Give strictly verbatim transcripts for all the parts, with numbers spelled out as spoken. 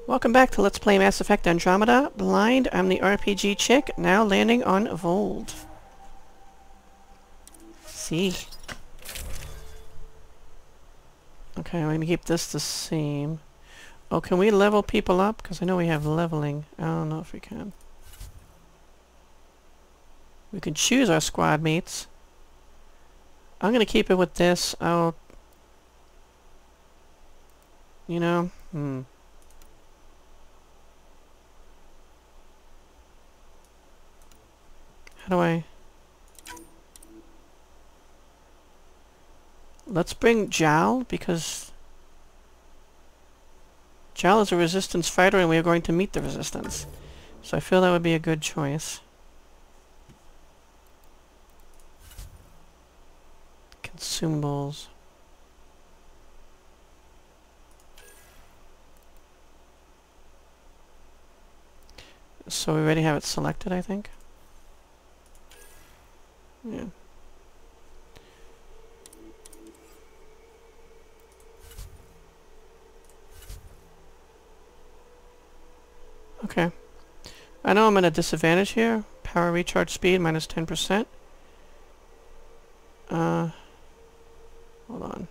Welcome back to Let's Play Mass Effect Andromeda. Blind, I'm the R P G chick, now landing on Voeld. See. Okay, I'm gonna keep this the same. Oh, can we level people up? Because I know we have leveling. I don't know if we can. We can choose our squad mates. I'm gonna keep it with this. I'll... You know? Hmm. How do I... Let's bring Jal, because... Jal is a resistance fighter and we are going to meet the resistance. So I feel that would be a good choice. Consumables. So we already have it selected, I think. Yeah. Okay. I know I'm at a disadvantage here. Power recharge speed minus ten percent. Uh, hold on.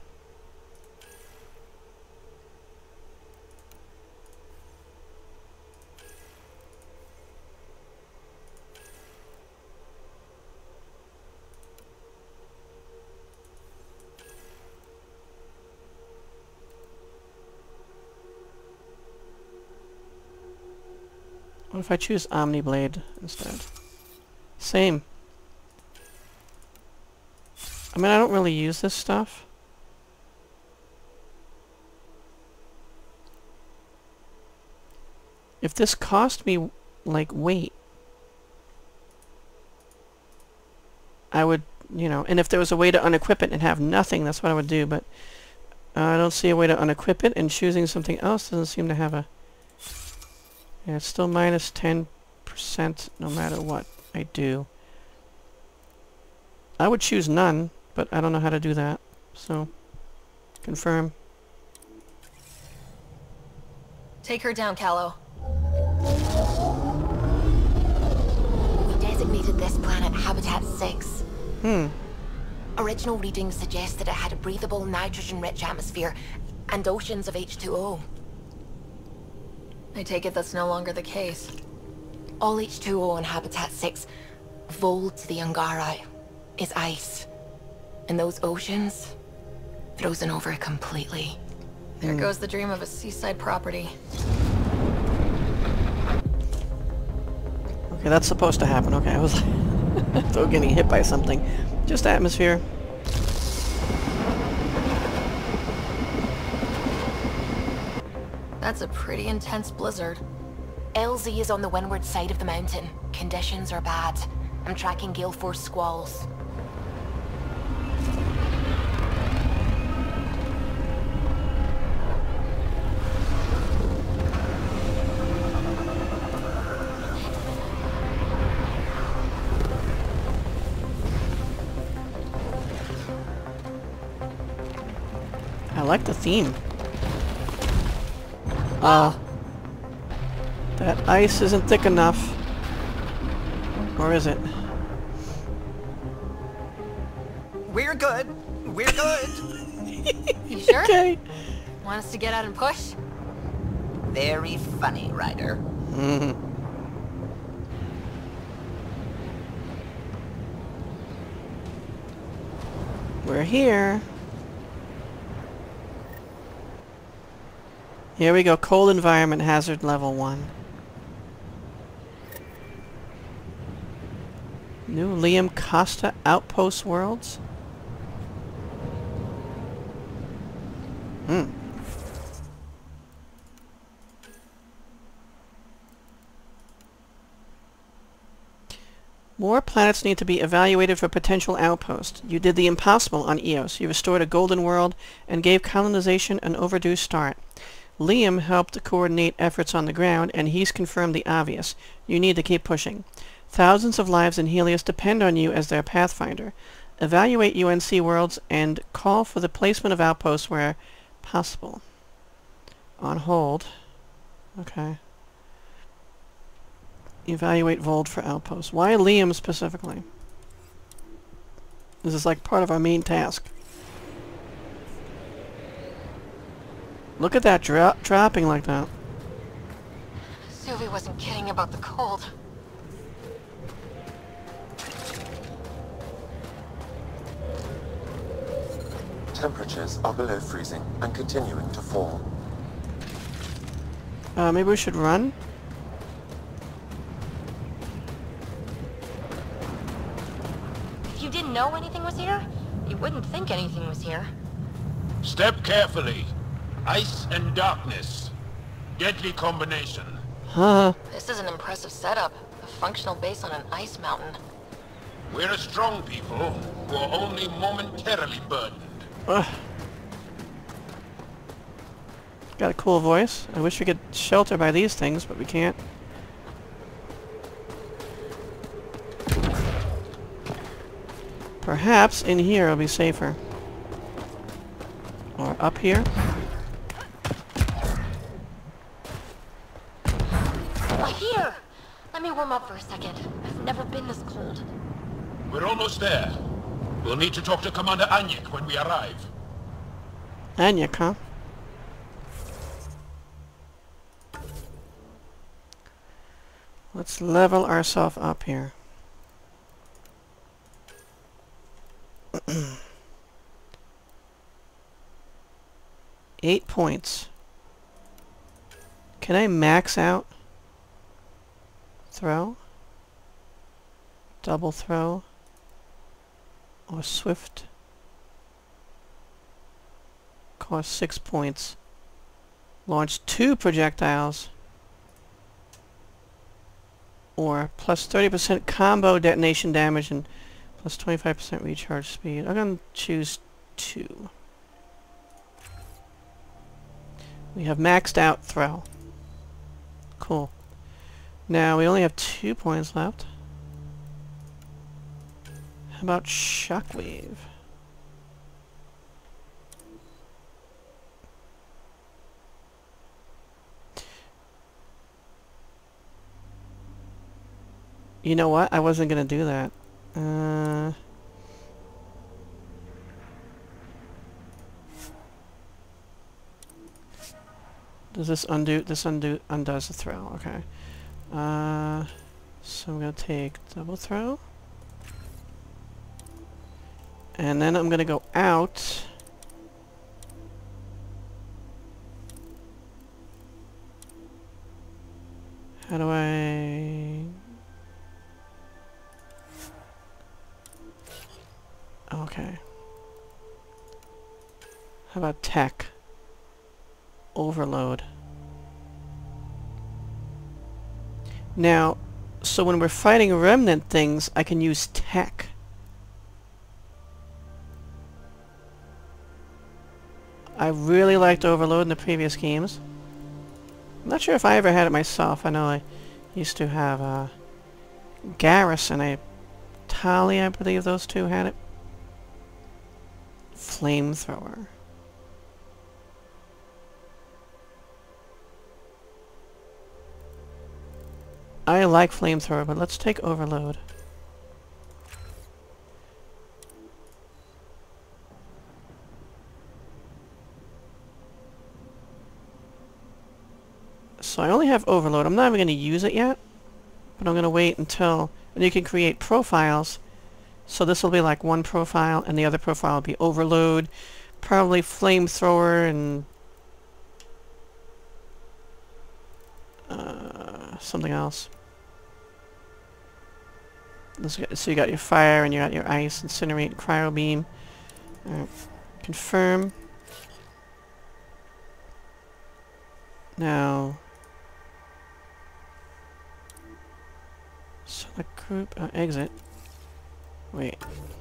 What if I choose Omniblade instead? Same. I mean, I don't really use this stuff. If this cost me, like, weight, I would, you know, and if there was a way to unequip it and have nothing, that's what I would do, but uh, I don't see a way to unequip it, and choosing something else doesn't seem to have a... Yeah, it's still minus ten percent no matter what I do. I would choose none, but I don't know how to do that. So, confirm. Take her down, Callow. We designated this planet Habitat six. Hmm. Original readings suggest that it had a breathable, nitrogen-rich atmosphere and oceans of H two O. I take it that's no longer the case. All H two O on Habitat six, Voeld to the Angaran, is ice. And those oceans, frozen over completely. There mm. goes the dream of a seaside property. Okay, that's supposed to happen. Okay, I was so getting hit by something. Just atmosphere. That's a pretty intense blizzard. L Z is on the windward side of the mountain. Conditions are bad. I'm tracking gale force squalls. I like the theme. Uh, that ice isn't thick enough. Or is it? We're good. We're good. You sure? Okay. Want us to get out and push? Very funny, Ryder. Mm-hmm. We're here. Here we go, cold environment hazard level one. New Liam Costa Outpost Worlds? Hmm. More planets need to be evaluated for potential outposts. You did the impossible on Eos. You restored a golden world and gave colonization an overdue start. Liam helped coordinate efforts on the ground, and he's confirmed the obvious. You need to keep pushing. Thousands of lives in Helios depend on you as their pathfinder. Evaluate U N C worlds and call for the placement of outposts where possible. On hold. Okay. Evaluate Voeld for outposts. Why Liam specifically? This is like part of our main task. Look at that dro dropping like that. Sylvie wasn't kidding about the cold. Temperatures are below freezing and continuing to fall. Uh, maybe we should run? If you didn't know anything was here, you wouldn't think anything was here. Step carefully. Ice and darkness. Deadly combination. Huh. This is an impressive setup. A functional base on an ice mountain. We're a strong people who are only momentarily burdened. Ugh. Got a cool voice. I wish we could shelter by these things, but we can't. Perhaps in here it'll be safer. Or up here. Uh, here! Let me warm up for a second. I've never been this cold. We're almost there. We'll need to talk to Commander Anyik when we arrive. Anyik, huh? Let's level ourselves up here. Eight points. Can I max out? Throw? Double throw? Or swift? Cost six points. Launch two projectiles. Or plus thirty percent combo detonation damage and plus twenty-five percent recharge speed. I'm going to choose two. We have maxed out throw. Cool. Now we only have two points left. How about shockwave? You know what? I wasn't gonna do that. Uh, does this undo? This undo undoes the throw. Okay. Uh, so I'm gonna take double throw, and then I'm gonna go out. How do I? Okay. How about tech? Overload. Now, so when we're fighting remnant things, I can use tech. I really liked Overload in the previous games. I'm not sure if I ever had it myself. I know I used to have uh, Garrison, I Tali, I believe those two had it. Flamethrower. I like Flamethrower, but let's take Overload. So I only have Overload. I'm not even going to use it yet, but I'm going to wait until... And you can create profiles. So this will be like one profile, and the other profile will be Overload, probably Flamethrower, and uh, something else. So you got your fire, and you got your ice, incinerate, cryo beam. Alright. Confirm. Now, select group, uh, exit. Wait.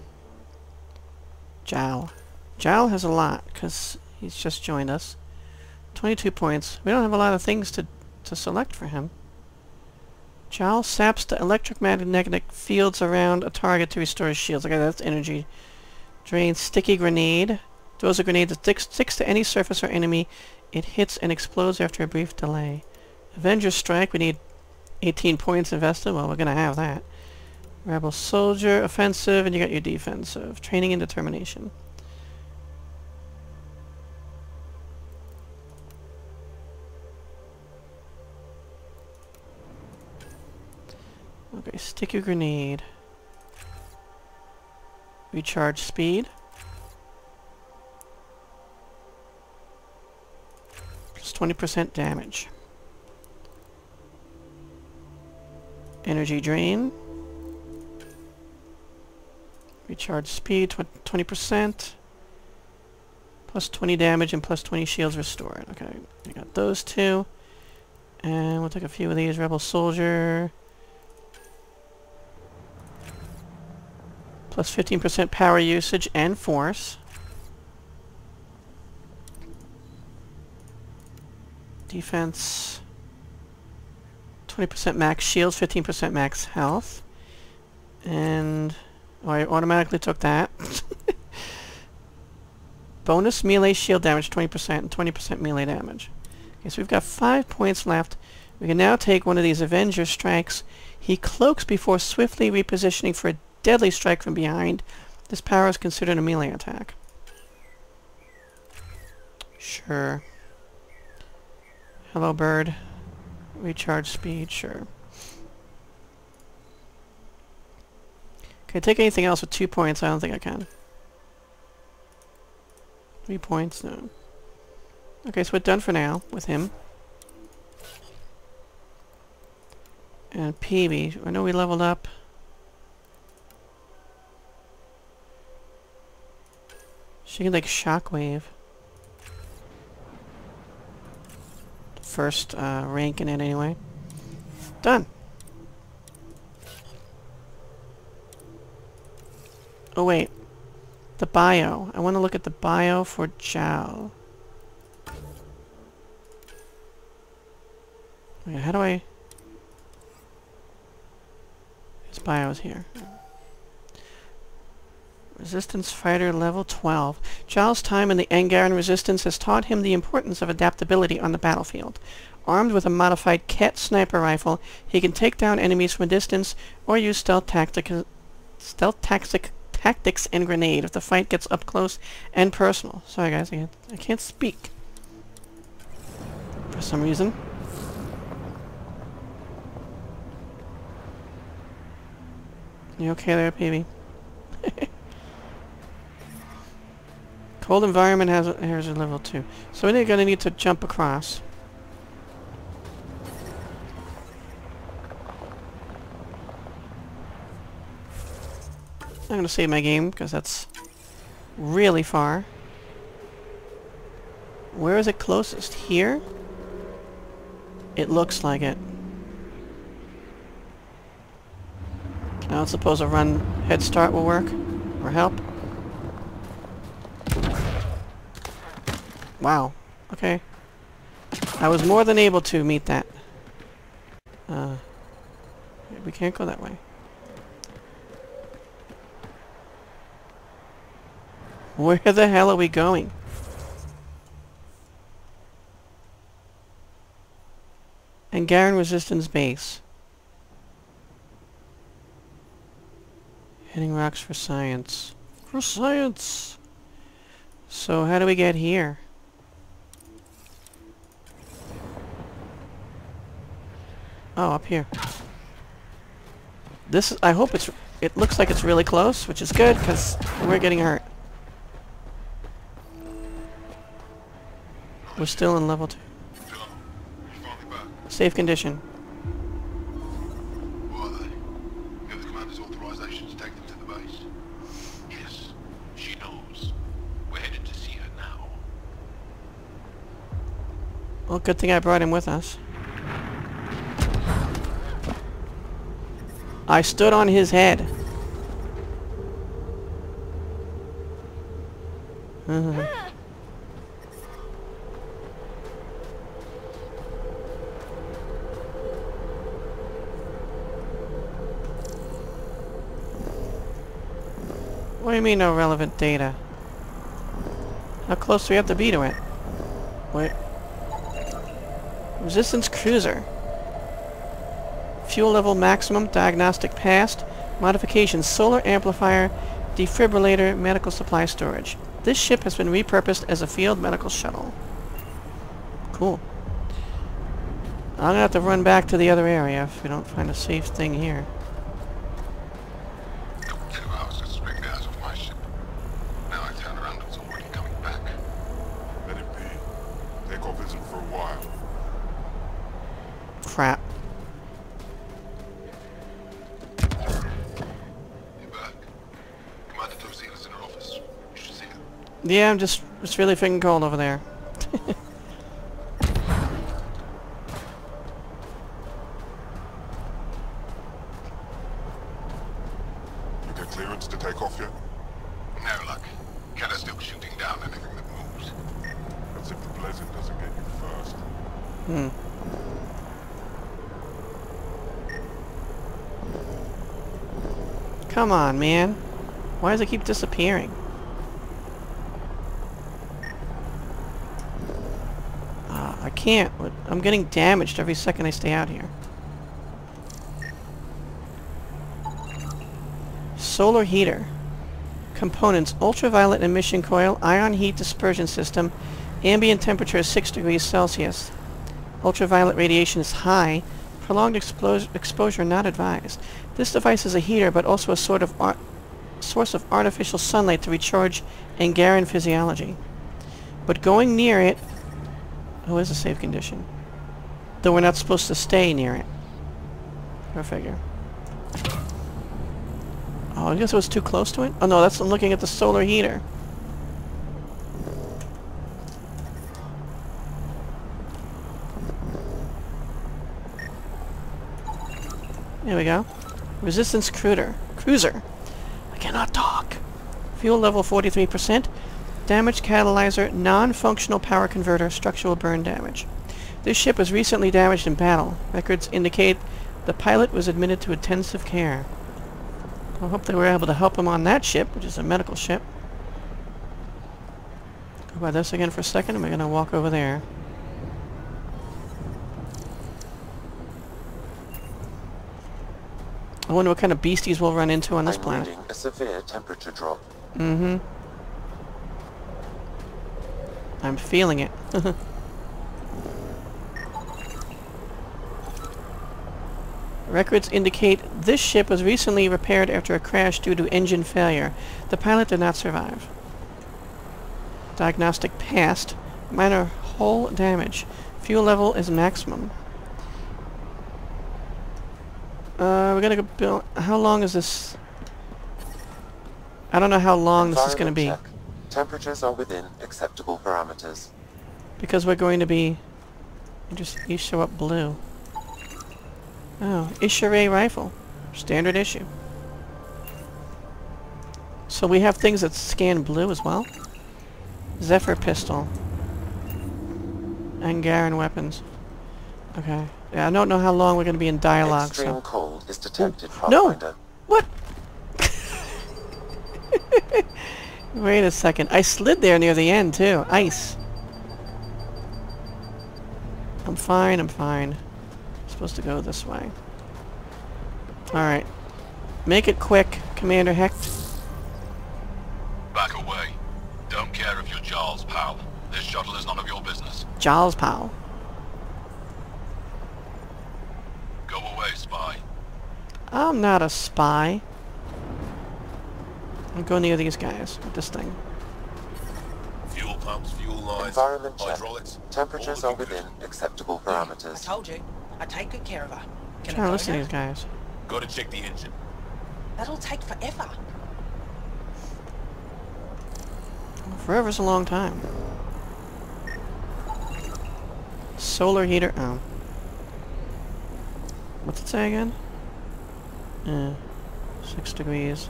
Jal. Jal has a lot, because he's just joined us. twenty-two points. We don't have a lot of things to, to select for him. Jal saps the electromagnetic fields around a target to restore his shields. Okay, that's energy. Drain sticky grenade. Throws a grenade that sticks, sticks to any surface or enemy. It hits and explodes after a brief delay. Avenger Strike, we need eighteen points invested. Well, we're gonna have that. Rebel Soldier, offensive, and you got your defensive. Training and determination. Okay, sticky grenade. Recharge speed. Plus twenty percent damage. Energy drain. Recharge speed, twenty percent. Plus twenty damage and plus twenty shields restored. Okay, we got those two. And we'll take a few of these. Rebel Soldier. Plus fifteen percent power usage and force. Defense. twenty percent max shields, fifteen percent max health. And... oh, I automatically took that. Bonus melee shield damage, twenty percent, and twenty percent melee damage. Okay, so we've got five points left. We can now take one of these Avenger Strikes. He cloaks before swiftly repositioning for a deadly strike from behind. This power is considered a melee attack. Sure. Hello, bird. Recharge speed, sure. Can I take anything else with two points? I don't think I can. Three points? No. Okay, so we're done for now with him. And P B. I know we leveled up. She can like shockwave. First uh, rank in it anyway. Done. Oh wait. The bio. I want to look at the bio for Zhao. Wait, how do I... his bio is here. Resistance Fighter level twelve. Zhao's time in the Angaran Resistance has taught him the importance of adaptability on the battlefield. Armed with a modified Ket sniper rifle, he can take down enemies from a distance or use stealth, tactic, stealth tactic, tactics and grenade if the fight gets up close and personal. Sorry guys, I can't, I can't speak. For some reason. You okay there, P B? Cold environment has a, has a level two. So we're going to need to jump across. I'm going to save my game because that's really far. Where is it closest? Here? It looks like it. I don't suppose a run head start will work? Or help? Wow. Okay. I was more than able to meet that. Uh, we can't go that way. Where the hell are we going? Angaran Resistance Base. Hitting rocks for science. For science! So how do we get here? Oh, up here. This is, I hope it's, it looks like it's really close, which is good, because we're getting hurt. We're still in level two. Safe condition. Who are they? You have the commander's authorization to take them to the base? Yes, she knows. We're headed to see her now. Well, good thing I brought him with us. I stood on his head. Uh-huh. What do you mean no relevant data? How close do we have to be to it? Wait. Resistance cruiser. Fuel level maximum. Diagnostic passed. Modifications. Solar amplifier. Defibrillator. Medical supply storage. This ship has been repurposed as a field medical shuttle. Cool. I'm gonna have to run back to the other area if we don't find a safe thing here. Took two hours to string guys off my ship. Now I turn around and it's already coming back. Let it be. Takeoff isn't for a while. Crap. You're back. Commander Tosena's in her office. You should see her. Yeah, I'm just, it's really freaking cold over there. Clearance to take off yet? No luck. Keller's still shooting down anything that moves. That's if the blizzard doesn't get you first. Hmm. Come on, man. Why does it keep disappearing? Uh, I can't. I'm getting damaged every second I stay out here. Solar heater. Components: ultraviolet emission coil, ion heat dispersion system, ambient temperature is six degrees Celsius. Ultraviolet radiation is high. Prolonged explo exposure not advised. This device is a heater, but also a sort of ar source of artificial sunlight to recharge Angaran physiology. But going near it... Oh, is a safe condition. Though we're not supposed to stay near it. Go figure. Oh, I guess it was too close to it? Oh no, that's I'm looking at the solar heater. There we go. Resistance cruiser. Cruiser. I cannot talk. Fuel level forty-three percent. Damage catalyzer, non-functional power converter, structural burn damage. This ship was recently damaged in battle. Records indicate the pilot was admitted to intensive care. I hope they were able to help him on that ship, which is a medical ship. Go by this again for a second, and we're going to walk over there. I wonder what kind of beasties we'll run into on this I'm planet. reading a severe temperature drop. Mm-hmm. I'm feeling it. Records indicate this ship was recently repaired after a crash due to engine failure. The pilot did not survive. Diagnostic passed. Minor hull damage. Fuel level is maximum. Uh, we're gonna go build... How long is this? I don't know how long this is gonna be. Check. Temperatures are within acceptable parameters. Because we're going to be... You just you show up blue. Oh, Ishiray rifle. Standard issue. So we have things that scan blue as well? Zephyr pistol. Angaran weapons. Okay. Yeah, I don't know how long we're going to be in dialogue, Extreme so... cold is detected, Ooh. No! Pathfinder. What? Wait a second. I slid there near the end, too. Ice. I'm fine, I'm fine. Supposed to go this way. Alright. Make it quick, Commander Hecht. Back away. Don't care if you're Giles, pal. This shuttle is none of your business. Giles Powell. Go away, spy. I'm not a spy. I'll go near these guys with this thing. Fuel pumps, fuel lines, Environment check. hydraulics. Temperatures all are looking within good. acceptable I parameters. told you. I take good care of her. Can Trying to I go listen to now? these guys. Gotta check the engine. That'll take forever. Forever's a long time. Solar heater. Oh. What's it say again? Uh, six degrees.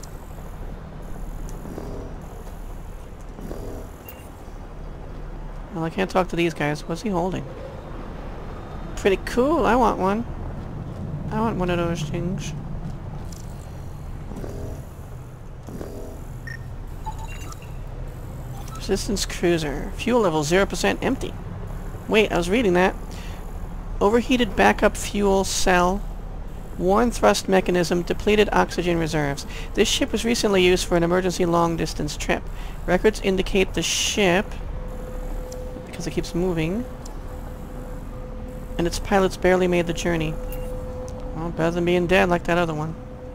Well, I can't talk to these guys. What's he holding? Pretty cool. I want one. I want one of those things. Resistance cruiser. Fuel level zero percent empty. Wait, I was reading that. Overheated backup fuel cell. Worn thrust mechanism. Depleted oxygen reserves. This ship was recently used for an emergency long-distance trip. Records indicate the ship, because it keeps moving, and its pilots barely made the journey. Well, better than being dead like that other one.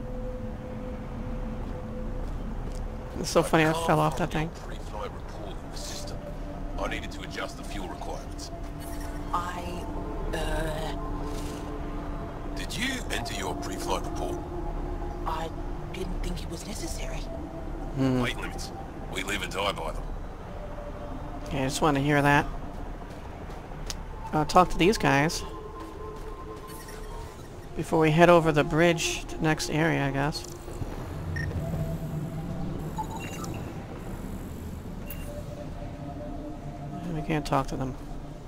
It's so funny I fell off that thing. Pre-flight report in the system. I needed to adjust the fuel requirements. I, uh, Did you enter your pre-flight report? I didn't think it was necessary. Hmm. Weight limits. We live and die by them. Yeah, I just want to hear that. I'll talk to these guys before we head over the bridge to the next area, I guess. We can't talk to them.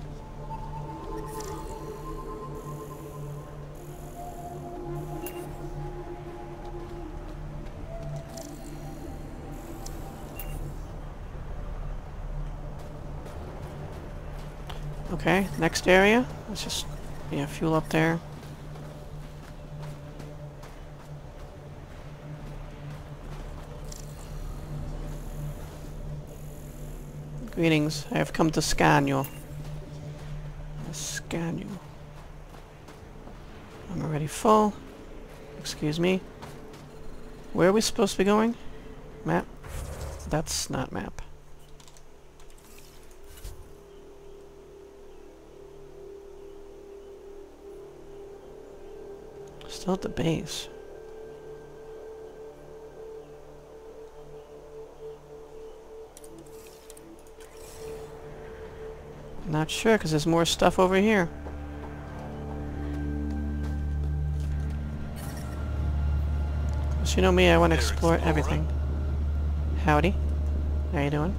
Okay, next area. Let's just, yeah, fuel up there. Greetings, I have come to scan you. Scan you. I'm already full. Excuse me. Where are we supposed to be going? Map? That's not map. Still at the base. Not sure, because there's more stuff over here. So you know me, I want to explore everything. Howdy. How you doing?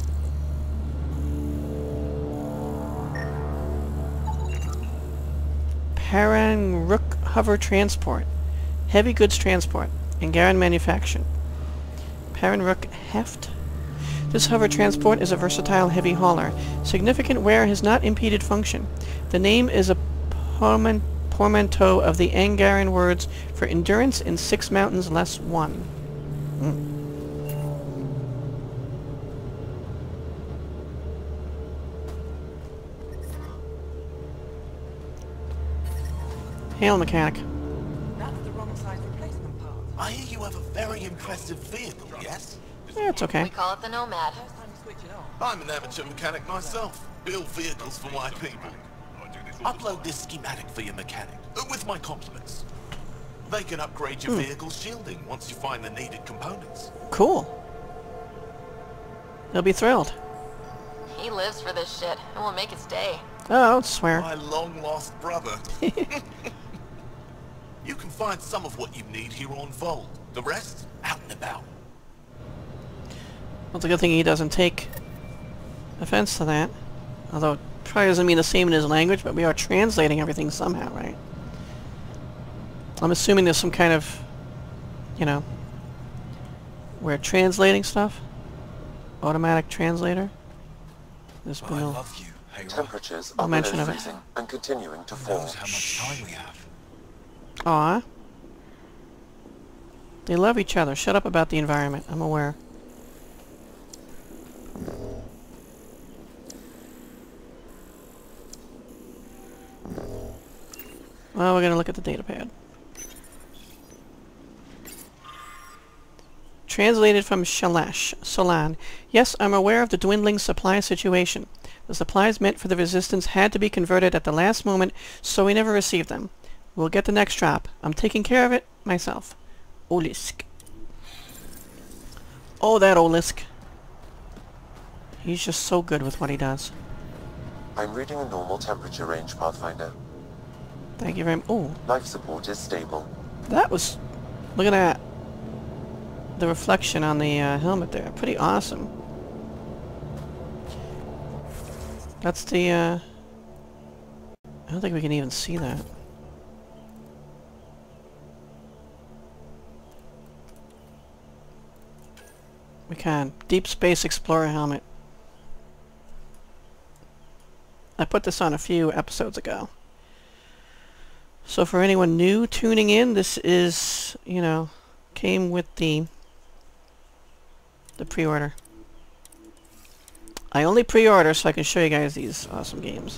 Paranrook Hover Transport. Heavy goods transport. Angaran manufacturing. Paranrook Heft. This hover transport is a versatile heavy hauler. Significant wear has not impeded function. The name is a portman portmanteau of the Angaran words for endurance in six mountains less one. Mm. Hail, mechanic. That's the wrong size replacement part. I hear you have a very impressive vehicle, yes? Yeah, it's okay. We call it the Nomad. First time to switch it on. I'm an amateur mechanic myself. Build vehicles for my people. Upload this schematic for your mechanic, uh, with my compliments. They can upgrade your Hmm. vehicle's shielding once you find the needed components. Cool. They'll be thrilled. He lives for this shit, and will make it stay. Oh, I don't swear. My long-lost brother. You can find some of what you need here on Voeld. The rest, out and about. Well, it's a good thing he doesn't take offense to that. Although, it probably doesn't mean the same in his language, but we are translating everything somehow, right? I'm assuming there's some kind of, you know, we're translating stuff? Automatic translator? There's been I no... love you, Hera. Temperatures No are mention below of it. freezing and continuing to Who fall. knows how much time we have? Aw. They love each other. Shut up about the environment. I'm aware. Well, we're gonna look at the datapad. Translated from Shalash, Solan. Yes, I'm aware of the dwindling supply situation. The supplies meant for the Resistance had to be converted at the last moment, so we never received them. We'll get the next drop. I'm taking care of it myself. Olisk. Oh, that Olisk. He's just so good with what he does. I'm reading a normal temperature range, Pathfinder. Thank you very much. Oh, Life support is stable. that was... Look at that. The reflection on the uh, helmet there. Pretty awesome. That's the, uh... I don't think we can even see that. We can. Deep Space Explorer helmet. I put this on a few episodes ago. So for anyone new tuning in, this is, you know, came with the the pre-order. I only pre-order so I can show you guys these awesome games.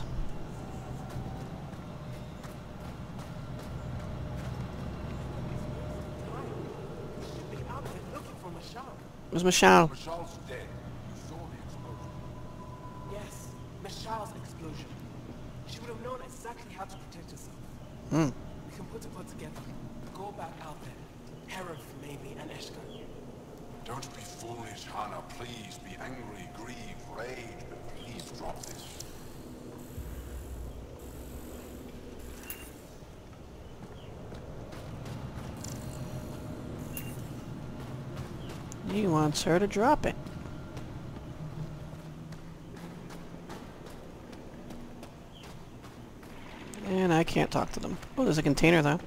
Where's Michelle? Michelle's dead. You saw the explosion. Yes, Michelle's explosion. She would have known exactly how to protect herself. Hmm. We can put a put together. Go back out there. Herod maybe and Eshka. Don't be foolish, Hannah. Please be angry, grieve, rage, but please drop this. He wants her to drop it. And I can't talk to them. Oh, there's a container though.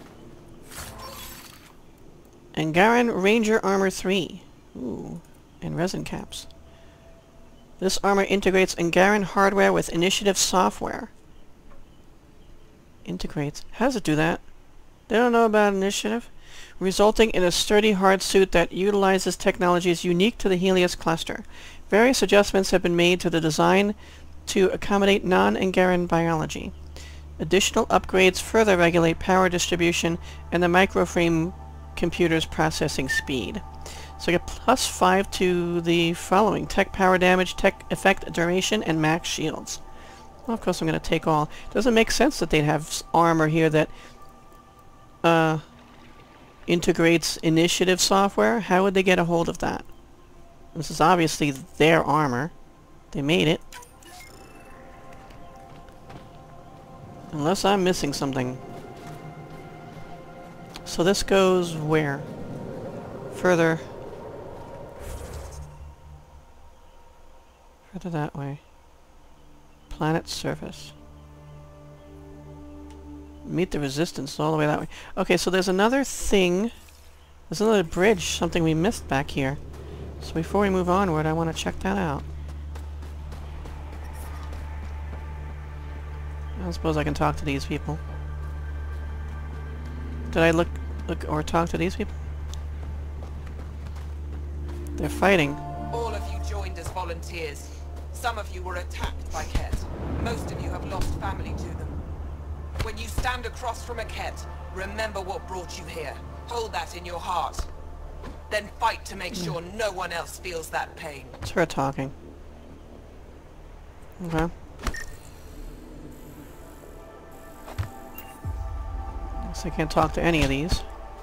Angaran Ranger Armor three. Ooh, and resin caps. This armor integrates Angaran hardware with Initiative software. Integrates. How does it do that? They don't know about Initiative? Resulting in a sturdy hard suit that utilizes technologies unique to the Helios cluster. Various adjustments have been made to the design to accommodate non-Angaran biology. Additional upgrades further regulate power distribution and the microframe computer's processing speed. So I get plus five to the following: tech power damage, tech effect duration, and max shields. Well, of course I'm going to take all. Doesn't make sense that they'd have armor here that uh, integrates Initiative software. How would they get a hold of that? This is obviously their armor. They made it. Unless I'm missing something. So this goes where? Further. Further that way. Planet surface. Meet the resistance all the way that way. Okay, so there's another thing. There's another bridge, something we missed back here. So before we move onward, I want to check that out. I suppose I can talk to these people. Did I look, look or talk to these people? They're fighting. All of you joined as volunteers. Some of you were attacked by Ket. Most of you have lost family to them. When you stand across from a Ket, remember what brought you here. Hold that in your heart. Then fight to make sure no one else feels that pain. It's her talking. Okay. Guess I can't talk to any of these.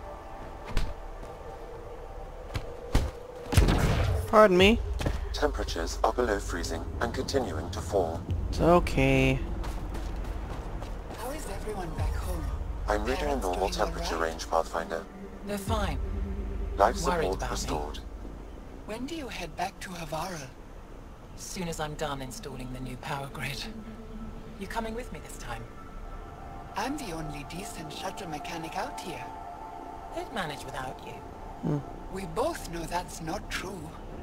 Pardon me. Temperatures are below freezing and continuing to fall. It's okay. How is everyone back home? I'm reading a Parents normal doing all temperature right? range, Pathfinder. They're fine. Life Worried support about me. restored. When do you head back to Havara? As soon as I'm done installing the new power grid. You coming with me this time? I'm the only decent shuttle mechanic out here. They'd manage without you. Hmm. We both know that's not true.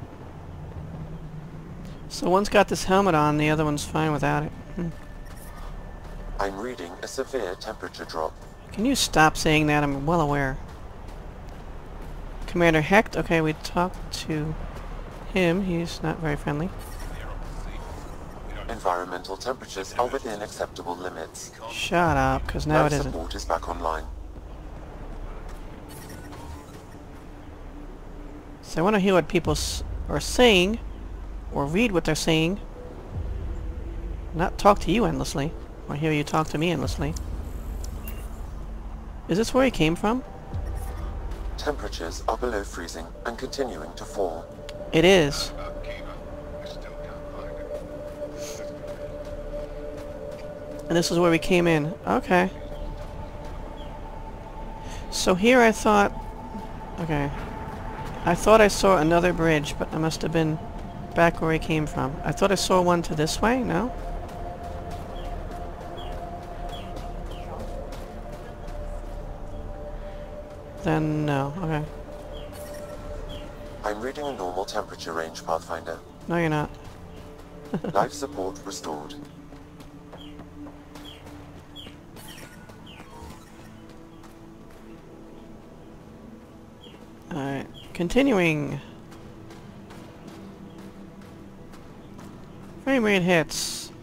So one's got this helmet on, the other one's fine without it. Hmm. I'm reading a severe temperature drop. Can you stop saying that? I'm well aware. Commander Hecht, okay, we talked to him. He's not very friendly. Environmental temperatures are within acceptable limits. Shut up, because now Life it isn't. support is back online. So I want to hear what people s are saying, or read what they're saying. Not talk to you endlessly, or hear you talk to me endlessly. Is this where he came from? Temperatures are below freezing and continuing to fall. It is. And this is where we came in. Okay. So here I thought... Okay. I thought I saw another bridge, but I must have been back where he came from. I thought I saw one to this way, no? Then no, okay. I'm reading a normal temperature range, Pathfinder. No, you're not. Life support restored. Alright, continuing. Frame rate hits.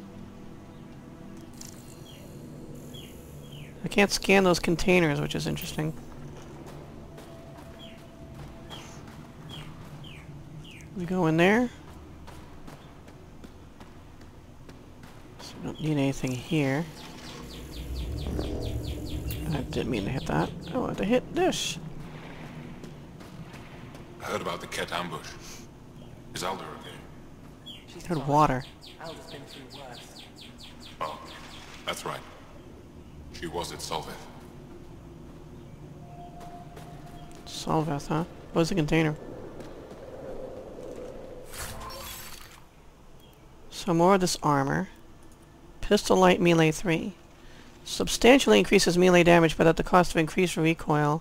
I can't scan those containers, which is interesting. We go in there. So we don't need anything here. I didn't mean to hit that. I wanted to hit this. I heard about the Ket ambush. Is Alder okay? She's Heard fine. water. Alder's been through worse. Oh, that's right. She was at Solveth. Solveth, huh? What's the container? So more of this armor. Pistol light melee three. Substantially increases melee damage, but at the cost of increased recoil.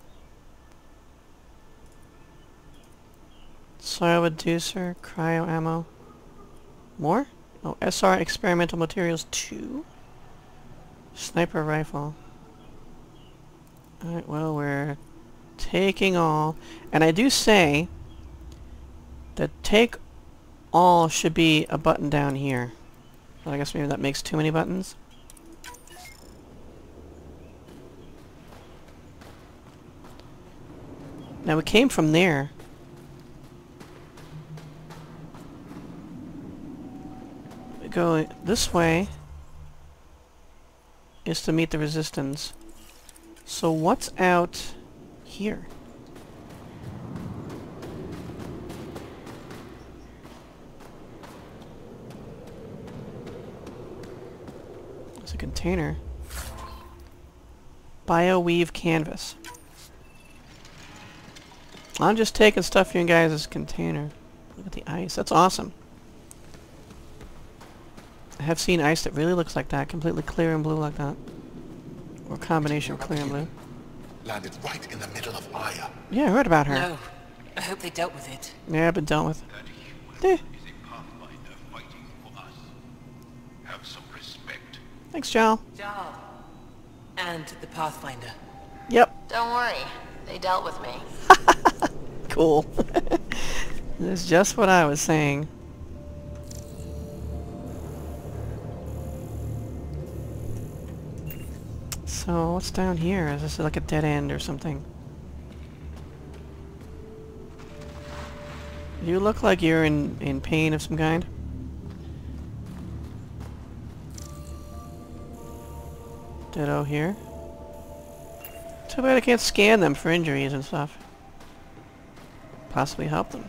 Soil reducer, cryo ammo. More? Oh, S R experimental materials two. Sniper rifle. Alright, well, we're taking all. And I do say that take all should be a button down here. But I guess maybe that makes too many buttons. Now we came from there. We go this way is to meet the resistance. So what's out here? It's a container. Bioweave canvas. I'm just taking stuff from you guys' container. Look at the ice. That's awesome. I have seen ice that really looks like that, completely clear and blue like that. Or a combination of clear and blue. Landed right in the middle of Aya. Yeah, I heard about her. No. I hope they dealt with it. Yeah, I've been dealt with. That Eh. human is a pathfinder fighting for us. Have some respect. Thanks, Jal. Jarl. And the Pathfinder. Yep. Don't worry. They dealt with me. Cool. That's just what I was saying. So, what's down here? Is this like a dead end or something? You look like you're in, in pain of some kind. Ditto here. Too bad I can't scan them for injuries and stuff. Possibly help them.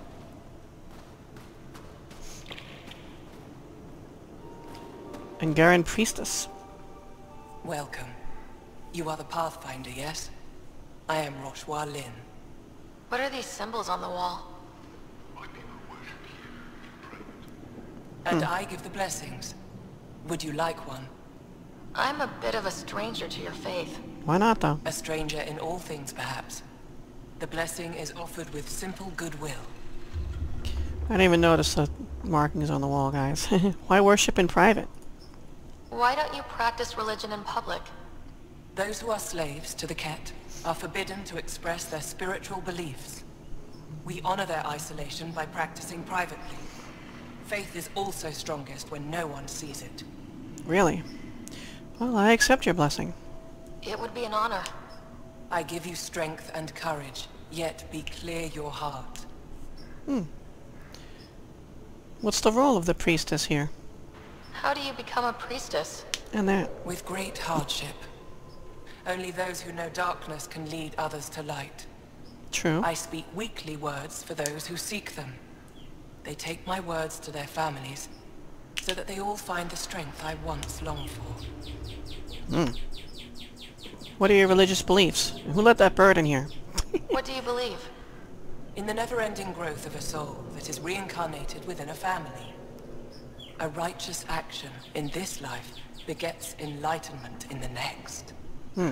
Angaran Priestess. Welcome. You are the Pathfinder, yes? I am Roshua Lin. What are these symbols on the wall? My people worship here in private. And I give the blessings. Would you like one? I'm a bit of a stranger to your faith. Why not, though? A stranger in all things, perhaps. The blessing is offered with simple goodwill. I didn't even notice the markings on the wall, guys. Why worship in private? Why don't you practice religion in public? Those who are slaves to the Ket are forbidden to express their spiritual beliefs. We honor their isolation by practicing privately. Faith is also strongest when no one sees it. Really? Well, I accept your blessing. It would be an honor. I give you strength and courage, yet be clear your heart. Hmm. What's the role of the priestess here? How do you become a priestess? And that. With great hardship. Only those who know darkness can lead others to light. True. I speak weekly words for those who seek them. They take my words to their families, so that they all find the strength I once longed for. Hmm. What are your religious beliefs? Who let that bird in here? What do you believe? In the never-ending growth of a soul that is reincarnated within a family. A righteous action in this life begets enlightenment in the next. Hmm.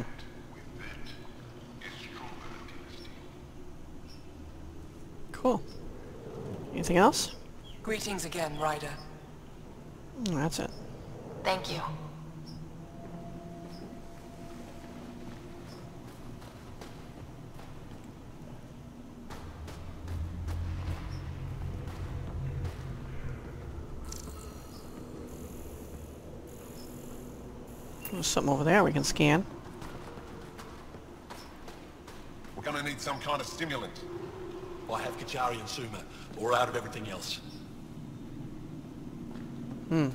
Cool. Anything else? Greetings again, Ryder. Mm, that's it. Thank you. There's something over there we can scan. We're gonna need some kind of stimulant. I have Kachari and Suma, or out of everything else. Hmm.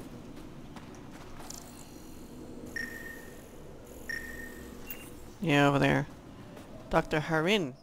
Yeah, over there. Doctor Harin.